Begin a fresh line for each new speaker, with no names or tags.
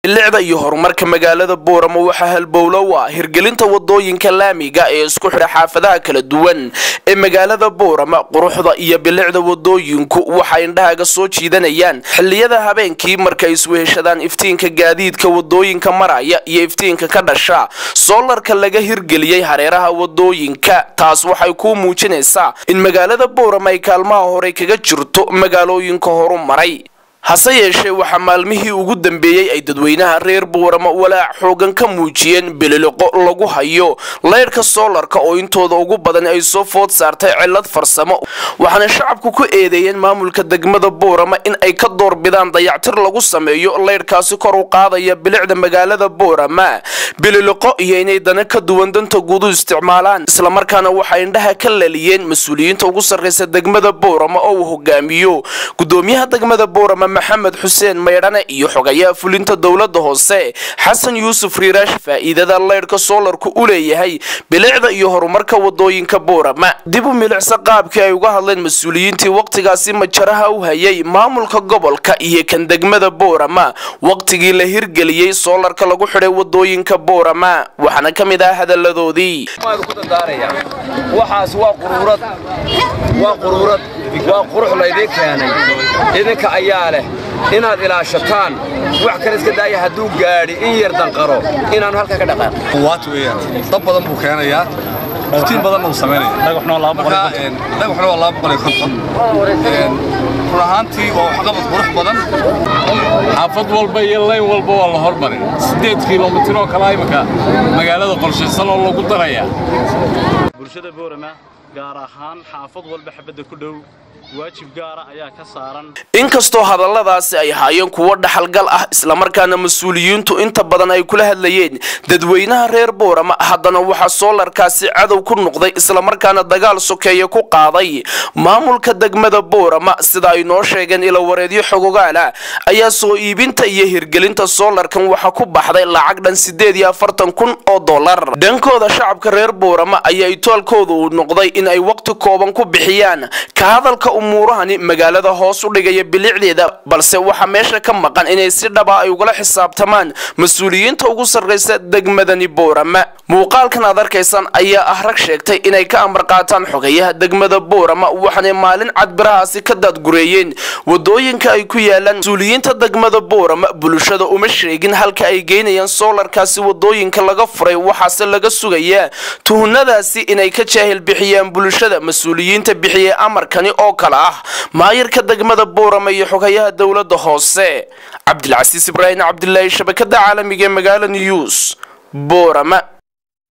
bilicda iyo horumarka magaalada Boorama waxa halbowlo waa hirgelinta wadooyinka laamiga ee isku xidha xaafadaha kala duwan ee magaalada Boorama. Quruxda iyo bilicda wadooyinku waxa indhaha soo jiidanayaan xilliyada habeenkii markay isweeshadaan iftiinka gaadiidka wadooyinka maraya iyo iftiinka ka dhasha solarka laga hirgeliyay hareeraha wadooyinka. taas waxay ku muujinaysaa in magaalada Boorama ay kaalmaha hore kaga jirto magaalooyinka horumaray. hase yeeshee waxa maalmihii ugu dambeeyay ay dadweynaha reer Boorama walaac xoogan ka muujiyeen bililoqo lagu hayo leerka solarka oo intooda ugu badan ay soo food saartay cilad farsamo. waxaana shacabku ku eedeeyeen maamulka degmada Boorama in ay ka doorbidaan dayactir lagu sameeyo leerkaasi kor u qaadaya bilicda magaalada Boorama. bililoqo iyo inay dana ka duwan danta guud u isticmaalaan isla markaana waxa indhaha ka laliyeen mas'uuliyiinta ugu sarreysa degmada Boorama oo uu hogaamiyo gudoomiyaha degmada Boorama محمد حسين ميرانة iyo xogayaa fulinta dawladda hoose Xasan Yuusuf Riiraash. faa'iidada leerka solarku u leeyahay bilicda iyo horumarka wadooyinka Boorama dib u milicsa qaabkii ay uga hadleen mas'uuliyiintii waqtigaasi majaraha u hayay maamulka gobolka iyo kan degmada Boorama waqtigii la hirgeliyay solarka lagu xidhay wadooyinka Boorama. waxaana kamid ah hadaladoodii
waxaas waa qurux laydin keenay idinka ayaa leh inaad ilaashataan wax kale iska daaya hadduu gaadhi in yar danqaro inaan halka ka dhaqaaqo
waat weeyaan dab badan buu keenayaa iftiin badan uu sameeyaa dhagaxna waa 250 ruuxantii oo xaqabad qurux badan xaafad walba iyo leen walba waa la hormarin 8 kiiloomitir oo kala imika magaalada qorshaysan oo lagu daraya
bulshada Boorama gaar ahaan xaafad walba xabada ku dhow waajib gaar ah ayaa ka saaran.
inkastoo hadalladaasi ay haayeen kuwa dhaxalgal ah isla markaana mas'uuliyiintu inta badan ay kula hadlayeen dadweynaha reer Boorama haddana waxa solarkaasi cadow ku noqday isla markaana dagaal sokeeye ku qaaday maamulka degmada Boorama. sida ay noo sheegeen ila wareedyo xogogaala ayaa soo iibinta iyo hirgelinta solarkan waxa ku baxday lacag dhan 48,000 oo dollar. dhankooda shacabka reer Boorama ayaa toolkooda u noqday in ay waqti kooban ku bixiyaan ka hadalka umuurahani magaalada hoos u dhigaya bilicdeeda balse waxa meesha ka maqan inay si dhab ah ay uga xisaabtamaan mas'uuliyiinta ugu sarreysa degmadani Boorama. muuqaalkan aad arkaysan ayaa ah rag sheegtay inay ka amar qaataan xogayaha degmada Boorama waxaana maalin cadbirahaasi ka dadgureeyeen wadooyinka ay ku yaalaan mas'uuliyiinta degmada Boorama. bulshada uma sheegin halka ay geynayaan solarkaasi wadooyinka laga furay waxaase laga sugayaa tuhunadaasi inay ka jaahil bixiyaan bulshada mas'uuliyiinta bixiyay amarkani oo kala ah maayirka degmada Boorama iyo xogayaha dawladda hoose. Cabdilcasiis Ibraahim Cabdullaahi shabakada caalamiga magaalada News Boorama.